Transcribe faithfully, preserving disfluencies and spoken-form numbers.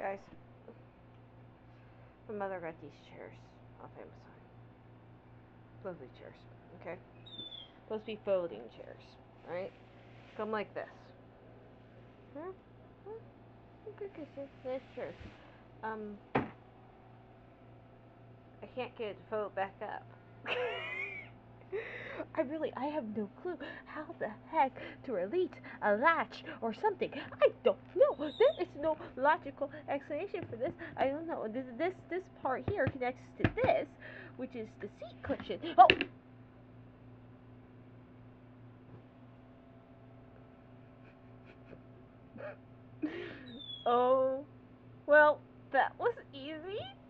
Guys, my mother got these chairs off Amazon. Lovely chairs. Okay? Supposed to be folding chairs. Right? Come like this. Hmm? Hmm? Good kisses. Nice chairs. Um, I can't get it to fold back up. I really, I have no clue how the heck to release a latch or something. I don't know. There is no logical explanation for this. I don't know. This, this, this part here connects to this, which is the seat cushion. Oh! Oh, well, that was easy.